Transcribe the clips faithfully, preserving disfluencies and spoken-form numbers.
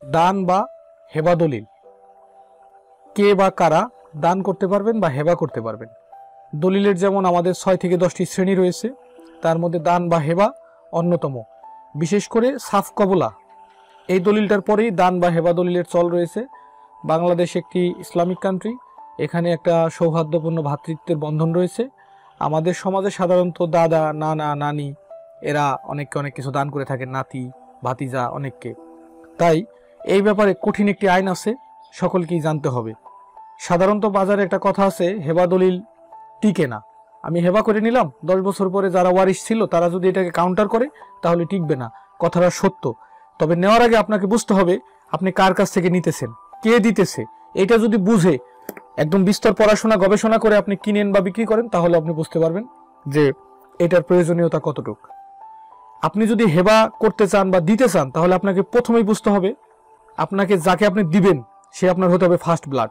দান বা হেবা দলিল কে বা কারা দান করতে পারবেন বা হেবা করতে পারবেন। দলিলের যেমন আমাদের ছয় থেকে দশটি শ্রেণী রয়েছে, তার মধ্যে দান বা হেবা অন্যতম। বিশেষ করে সাফ কবলা এই দলিলটার পরেই দান বা হেবা দলিলের চল রয়েছে। বাংলাদেশ একটি ইসলামিক কান্ট্রি, এখানে একটা সৌহার্দ্যপূর্ণ ভ্রাতৃত্বের বন্ধন রয়েছে। আমাদের সমাজে সাধারণত দাদা, নানা, নানি এরা অনেককে অনেক কিছু দান করে থাকেন, নাতি, ভাতিজা অনেককে। তাই এই ব্যাপারে কঠিন একটি আইন আছে, সকলকেই জানতে হবে। সাধারণত বাজারে একটা কথা আছে, হেবা দলিল টিকে না। আমি হেবা করে নিলাম, দশ বছর পরে যারা ওয়ারিশ ছিল তারা যদি এটাকে কাউন্টার করে তাহলে টিকবে না। কথাটা সত্য, তবে নেওয়ার আগে আপনাকে বুঝতে হবে আপনি কার কাছ থেকে নিতেছেন, কে দিতেছে। এটা যদি বুঝে একদম বিস্তর পড়াশোনা গবেষণা করে আপনি কিনেন বা বিক্রি করেন, তাহলে আপনি বুঝতে পারবেন যে এটার প্রয়োজনীয়তা কতটুক। আপনি যদি হেবা করতে চান বা দিতে চান, তাহলে আপনাকে প্রথমেই বুঝতে হবে আপনাকে যাকে আপনি দিবেন সে আপনার হতে হবে ফার্স্ট ব্লাড।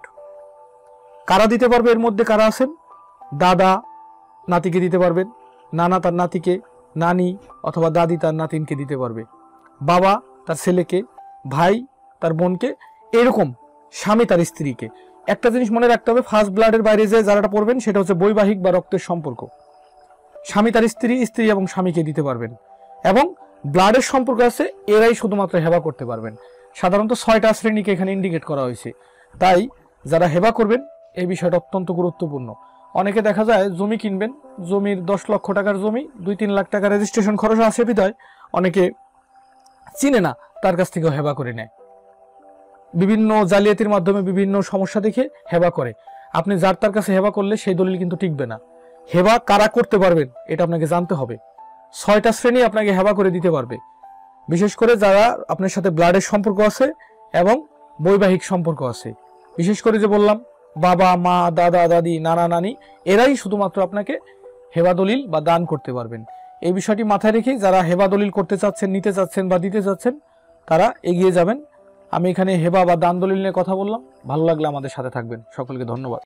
কারা দিতে পারবে এর মধ্যে কারা আছেন? দাদা নাতিকে দিতে পারবেন, নানা তার নাতিকে, নানি অথবা দাদি তার নাতিনকে দিতে পারবে, বাবা তার ছেলেকে, ভাই তার বোনকে, এরকম স্বামী তার স্ত্রীকে। একটা জিনিস মনে রাখতে হবে, ফার্স্ট ব্লাডের বাইরে যে যারাটা পড়বেন সেটা হচ্ছে বৈবাহিক বা রক্তের সম্পর্ক। স্বামী তার স্ত্রী, স্ত্রী এবং স্বামীকে দিতে পারবেন, এবং ব্লাডের সম্পর্ক আছে এরাই শুধুমাত্র হেবা করতে পারবেন। সাধারণত ছয়টা শ্রেণীকে এখানে ইন্ডিকেট করা হয়েছে। তাই যারা হেবা করবেন এই বিষয়টা অত্যন্ত গুরুত্বপূর্ণ। অনেকে দেখা যায় জমি কিনবেন, জমির দশ লক্ষ টাকার জমি, দুই তিন লাখ টাকা রেজিস্ট্রেশন খরচ আছে বিধায় অনেকে চিনে না, তার কাছ থেকে হেবা করে নেয়। বিভিন্ন জালিয়াতির মাধ্যমে বিভিন্ন সমস্যা দেখে হেবা করে। আপনি যার তার কাছে হেবা করলে সেই দলিল কিন্তু টিকবে না। হেবা কারা করতে পারবেন এটা আপনাকে জানতে হবে। ছয়টা শ্রেণী আপনাকে হেবা করে দিতে পারবে, বিশেষ করে যারা আপনার সাথে ব্লাডের সম্পর্ক আছে এবং বৈবাহিক সম্পর্ক আছে। বিশেষ করে যে বললাম বাবা, মা, দাদা, দাদি, নানা, নানি এরাই শুধুমাত্র আপনাকে হেবা দলিল বা দান করতে পারবেন। এই বিষয়টি মাথায় রেখে যারা হেবা দলিল করতে চাচ্ছেন, নিতে চাচ্ছেন বা দিতে চাচ্ছেন তারা এগিয়ে যাবেন। আমি এখানে হেবা বা দান দলিল নিয়ে কথা বললাম। ভালো লাগলে আমাদের সাথে থাকবেন। সকলকে ধন্যবাদ।